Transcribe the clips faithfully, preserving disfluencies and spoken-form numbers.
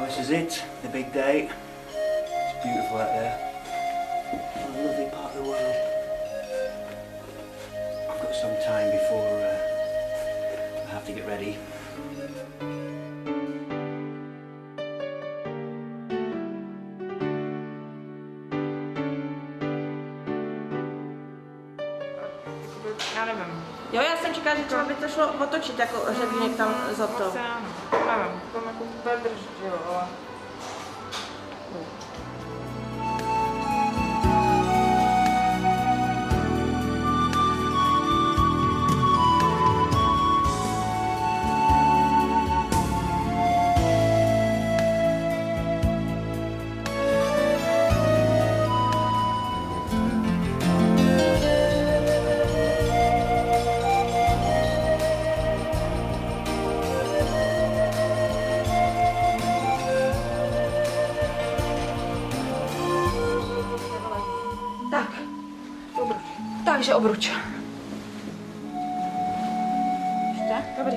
this is it, the big day. It's beautiful out there. What a lovely part of the world. I've got some time before uh, I have to get ready. Já nevím. Jo, já jsem čekala, že třeba by to šlo otočit jako řebínek tam za to. Asi ano. Nevím, tam jako bude držet, jo, ale... Tak, takže obruč. Ještě? Dobrý.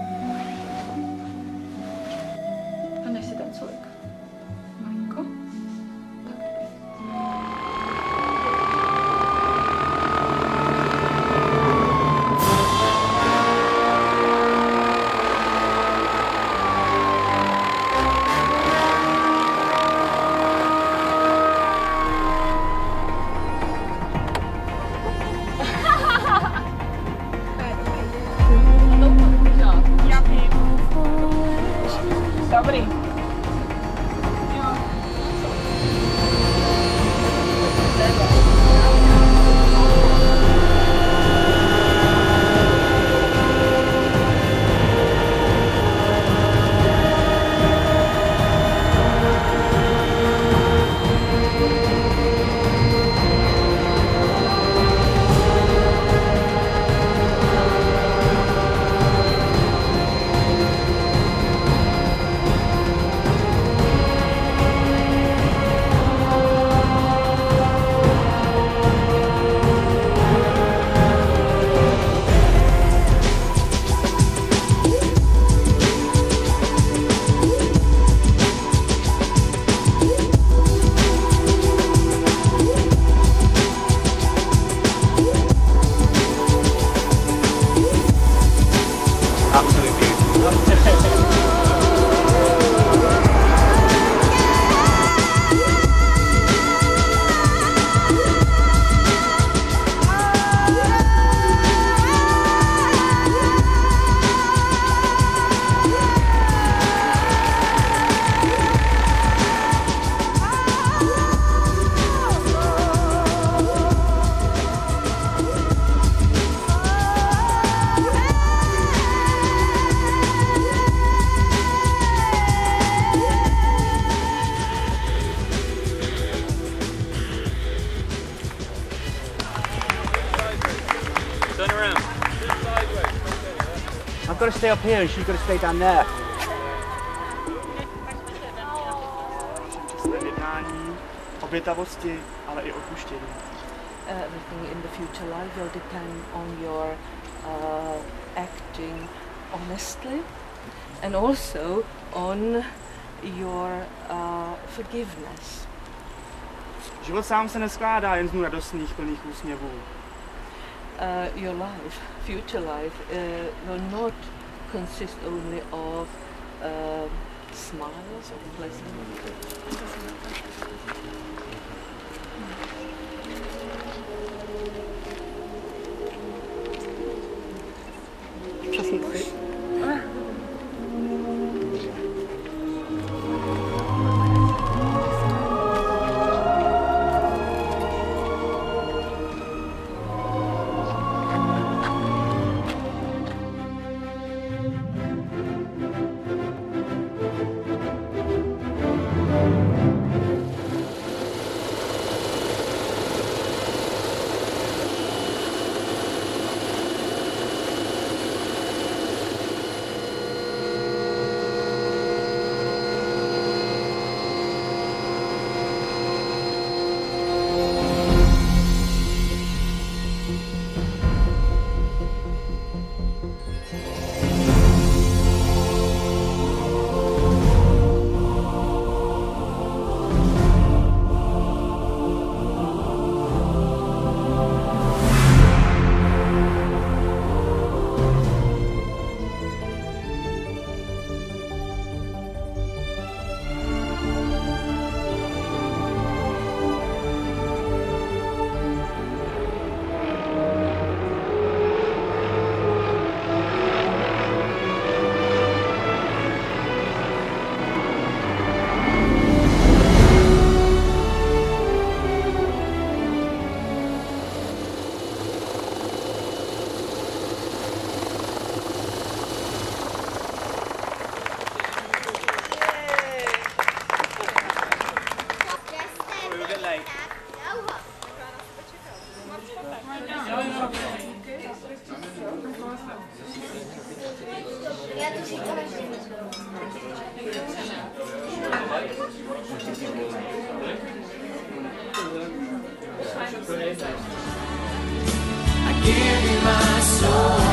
A než si ten člověk. Malinko. Tak, dobrý. Dobrý. Absolutely beautiful. Turn around. I've got to stay up here and she's got to stay down there. Jednání, obětavosti, ale i odpuštění. Everything in the future life will depend on your uh, acting honestly and also on your uh, forgiveness. Život sám se neskládá jen z dnů radostných, plných úsměvů. Uh, your life, future life, uh, will not consist only of uh, smiles or pleasant. Přesně si. I give you my soul.